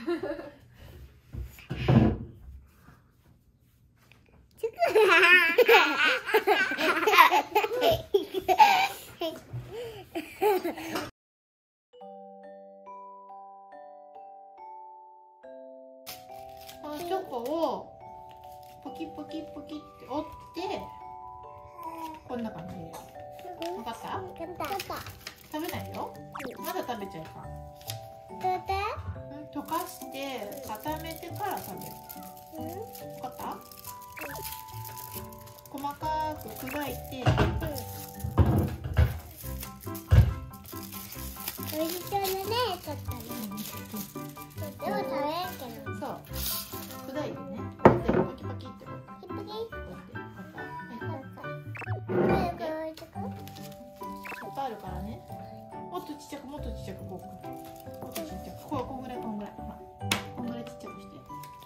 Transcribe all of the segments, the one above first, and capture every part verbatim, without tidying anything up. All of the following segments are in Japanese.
このチョコをポキポキポキって折ってこんな感じで。分かった？食べないよ。まだ食べちゃうか。溶かして固めてから食べる。分かった？細かく砕いて。 美味しそうだね、ちょっとね。でも食べれんけど。 そう。砕いてね。で、パキパキって折って。 パキパキ。 いっぱいあるからね。もっとちっちゃく、もっとちっちゃく、こう。もっとちっちゃく。こう、こんぐらい、こんぐらい。まあ、こんぐらいちっちゃくして。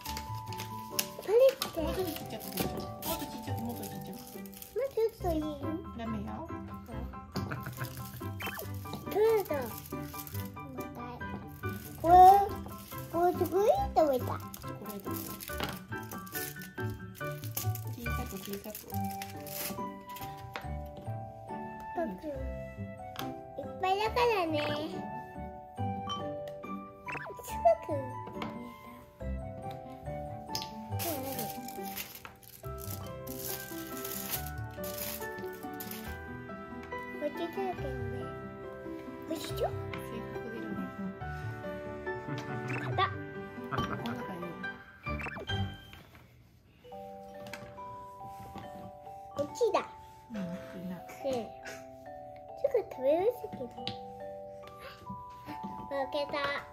もっとちっちゃく、もっとちっちゃく、もっとちっちゃく。 もうちょっといい？ ダメよ。 どうぞ。これ、これすごい食べた。 チョコレート。小さく、小さく。 いっぱいだからね。すごく。おいしそうだけどね。おいしそう。 制服出るね。 だ。 この中に。 こっちだ。 うん、いいな。 ねえ。すぐ食べるけど。負けた。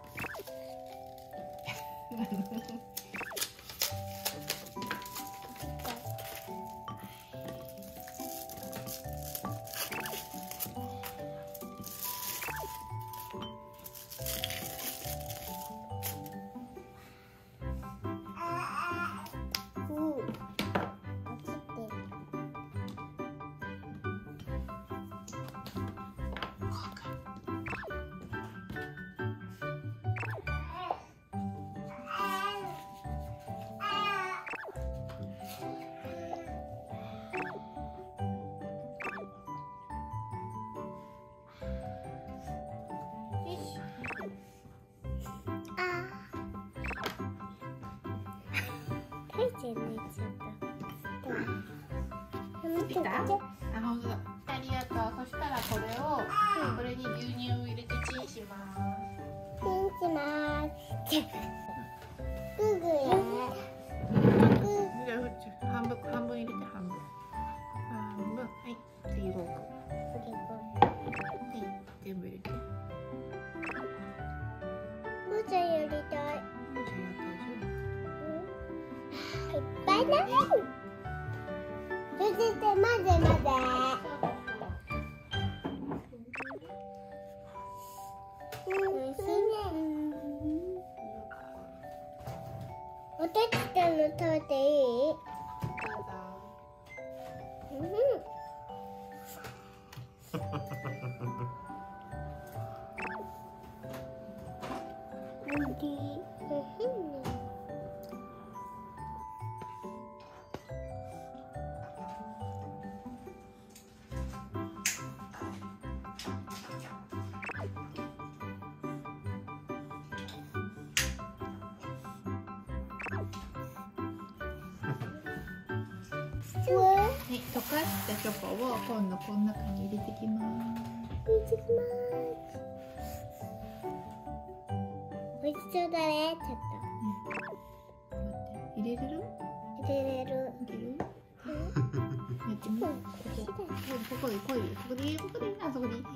全然ちょっと。 できた？あ、本当だ。ありがとう。そしたらこれを、うん、これに牛乳を入れてチンします。 チンします。グーグーや。 半分半分入れて半分。半分。はい。次ゴー。はい。全部入れて。 もうちょいやりたい。 もうちょいやったでしょ。 いっぱいだね。ちょっと混ぜ混ぜ。おいしいね。おてつちゃんの食べていい？うん。おいしい。 はい、溶かしたチョコを今度この中に入れてきます。 入れてきます。美味しそうだね、ちょっと。うん、待って、入れれる？ 入れれる。 入れる？うん、やってみよう。ここ、ここで、ここで、ここでいい、ここでいいな、そこでいい。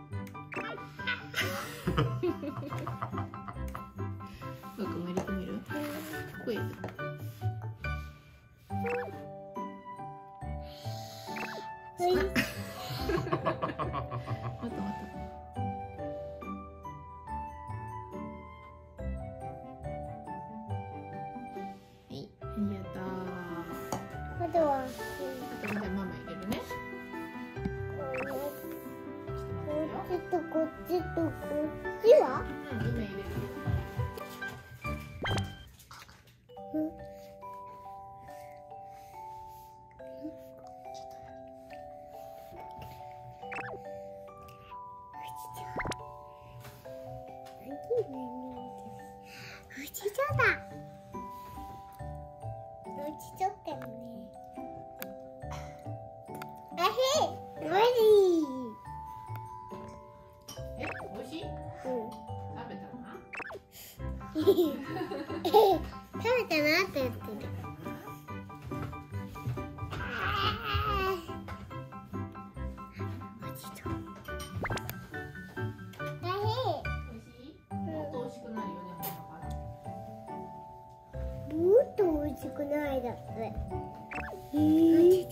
僕も入れてみる？ここ入れて。 はい。 待って待って。 あとは、 あとじゃあママ入れるね。 こっちとこっちとこっちは？ うん、今入れる。 うちそうだ。うちちょっとね。あへ、おいしい。 え、美味しい？ うん。 食べたな。 食べたなって言ってる。美味しくないだって。えー、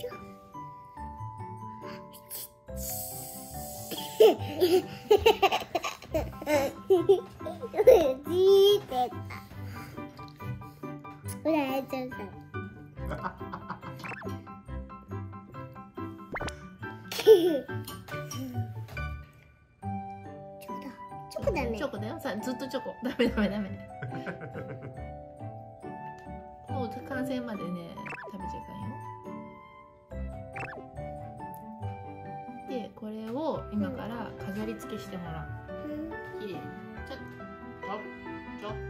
チョコだね。 チョコだよ。さ、ずっとチョコ。ダメダメダメ。もう完成までね、食べちゃいかんよ。で、これを今から飾り付けしてもらう。きれいに。ちょっと、ちょっ、ちょっ。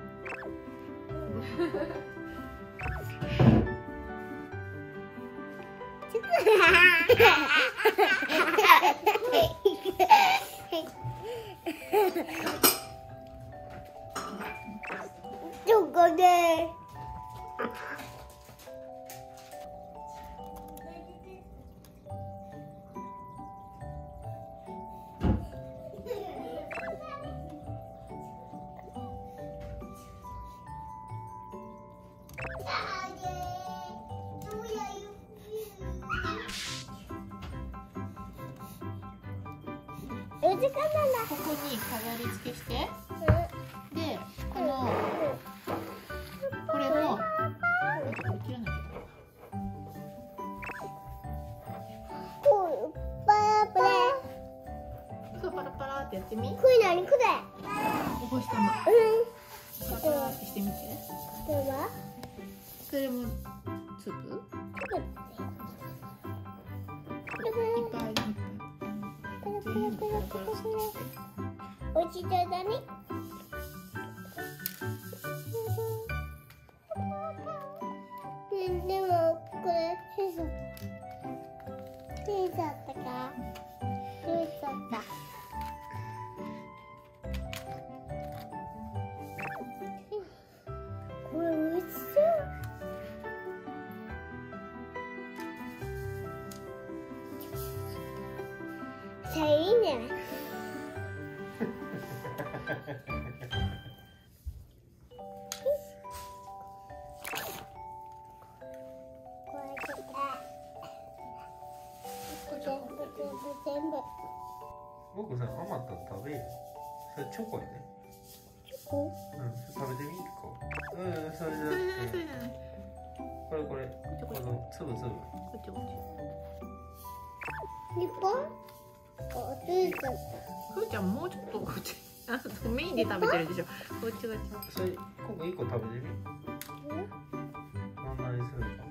どこで。 ここに飾り付けして、で、このこれもこれ切らなきゃ。パラパラってやってみ。 これ何これ？ お星玉。パラパラってしてみて。 これは？ それも粒？いっぱいいっぱい。 おいしそうだね。でもこれ小さ小さったか小さった。これおいしそう。それいいんじゃない？ 僕さ、余ったの食べよ。それチョコやね。 チョコ？ うん、それ食べてみっか。うん、それじゃなくて。これこれ、この粒粒。 こっちこっ日本？あ、ついちゃった。 ふーちゃんもうちょっとこっち。あ、メインで食べてるでしょ。こっちこっち。 それ、ここ一個食べてみ。何なりするか。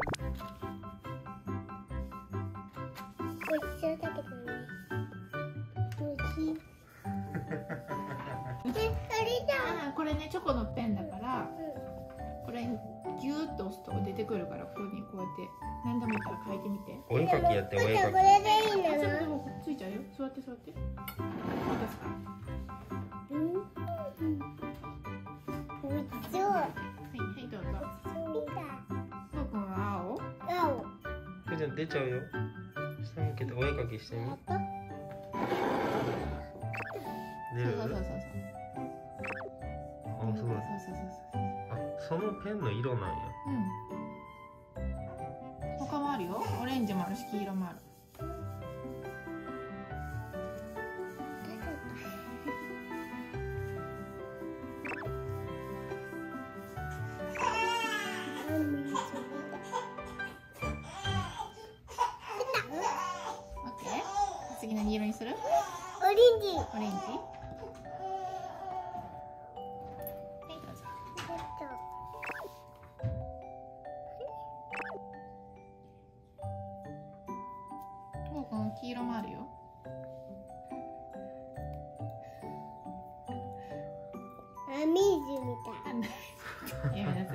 美味しそうだけどね。美味しい。え、あれだ。 あ、これね、チョコのペンだから、これギューッと押すと出てくるから、ここにこうやって何でもいいから書いてみて。 お絵かきやって、お絵かき。 これでいいんだな。 あ、でもついちゃうよ。座って座って。いいですか？ うん。美味しそう。 はい、はい、どうぞ。 見た。 ふうくんは青？ 青。 ふーちゃん出ちゃうよ。下向けてお絵かきしてみ。出る？ そうそうそうそう。 あ、すごい。 そうそうそうそう。 あ、そのペンの色なんや。 うん。他もあるよ。オレンジもあるし、黄色もある。オッケー。次何色にする？ オレンジ。 オレンジ。はい、どうぞ。もうこの黄色もあるよ。 水みたい。 やめなさい。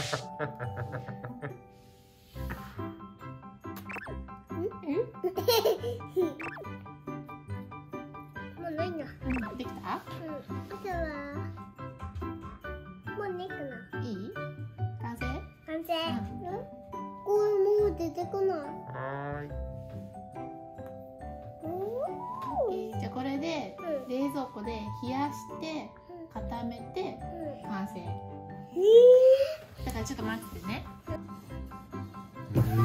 もうないな。 うん、できた？ うん。あとはもうないかな。 いい？完成？ 完成。うん。これもう出てこない。 はーい。 おえーじゃあこれでうん冷蔵庫で冷やして固めてうん。 完成。 えだからちょっと待ってね。 うーん。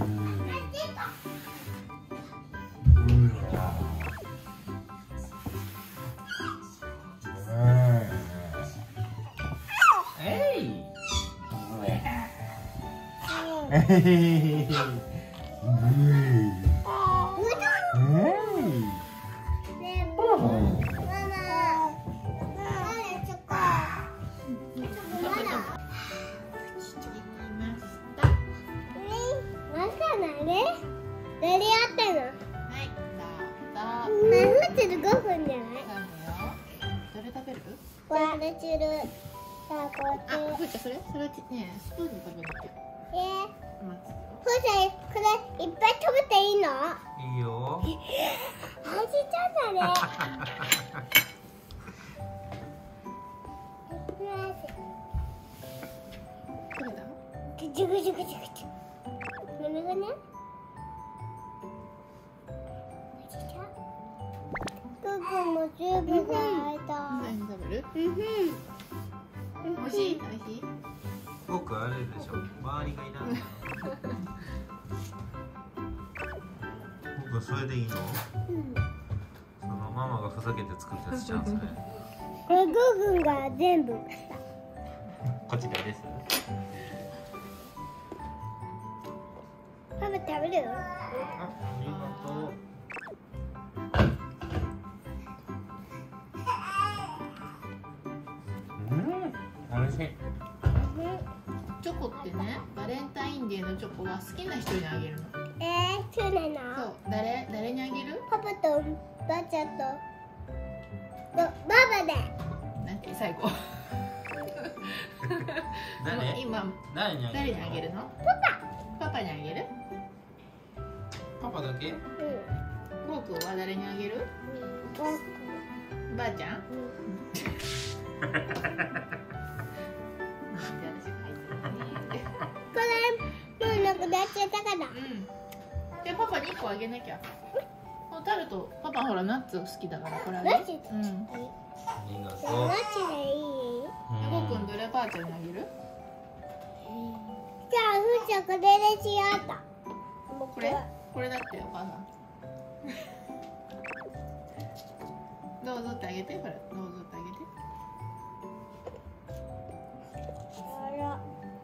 えい。えい。 ねえ、ママ。ママ。チョコ。 ちょっとまだ。できました。 まさなね。何やってんの？ はい、どうぞ。 ね、ふつでごふんじゃない？ どれ食べる？ これチル。さあ、こっち。 あ、ふーちゃんそれそれねスプーンで食べなきゃ。 えー、 待つよ。 ふーちゃん、これいっぱい食べていいの？ いいよ。 味ちゃんだね。 食べたの？ ぐちゅぐちゅぐちゅぐちゅ。これがね。味ちゃん。くんくんも十分が開いた。 何食べる？ うんふん。 美味しい？美味しい？ 僕あれでしょ。周りがいない。僕それでいいの？そのママがふざけて作ったやつじゃんそれ。 これグーグンが全部。 こっちでです。 パパ食べるよ。 あ、ありがとう。うん、美味しい。 チョコってね、バレンタインデーのチョコは好きな人にあげるの。 えー、そうなの？ そう、誰誰にあげる？ パパとばあちゃんとばばばで。 なんて最後。 誰？ 今誰にあげる？ 誰にあげるの？パパ。パパにあげる？ パパだけ？ うん。 ゴーくんは誰にあげる？ばあちゃん？ これもうなくなっちゃったから。 うん。じゃあパパにいっこあげなきゃ。もうタルト、パパほらナッツ好きだからこれあげる。 ナッツうん。 ありがとう。 マジでいい？ ゴーくんどればあちゃんにあげる？ じゃあふーちゃんこれでしようと。 これ？これだってお母さん。どうぞってあげて、これどうぞってあげて。 あら。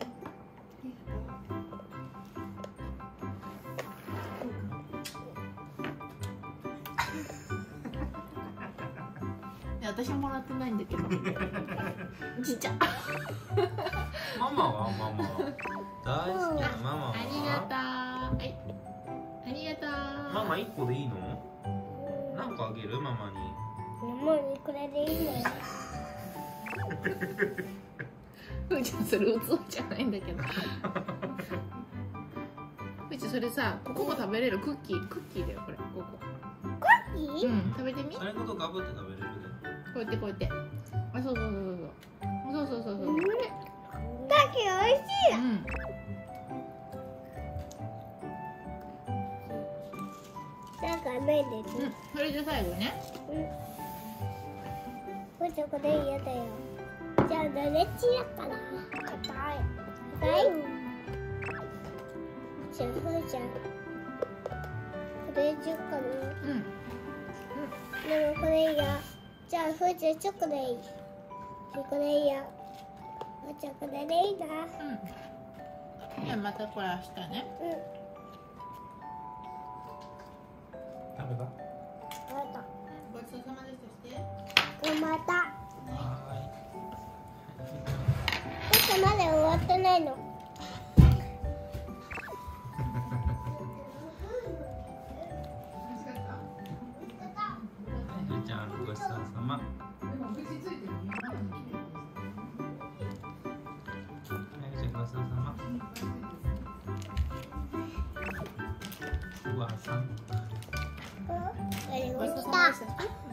私もらってないんだけど。ちっちゃ。 ママはママは大好きなママは。 ありがとう。はい。ありがとう。 ママ一個でいいの？何個あげるママに？ もうこれでいいのよ。 ふーちゃんそれ器じゃないんだけど。ふーちゃんそれさ、ここも食べれるクッキー、クッキーだよこれ。ここ。 いい？ うん、食べてみ。こそれごとガブって食べれるうやってこうやって。あ、そうそうそうそうそう。そうそうそうそう。 うん。だけど美味しい。 うん。 なんかないでうん、それで最後ね。 ふーちゃんこれ嫌だよ。じゃあどれちやかな。硬い。硬い？じゃあふーちゃんこれじゅうかな。 うん。 でもこれ嫌。じゃあふーちゃんチョコでいい。これ嫌。ふーちゃんこれでいいな。 うん。じゃあまたこれ明日ね。 うん。 食べた？ わかった。 ごちそうさまでしたして。 頑張った。 はちょっとまだ終わってないの。 ーい。ゆうちゃんごちそうさま。 でも口ついてるの。 さん。 うん、 ごちそうさまでした。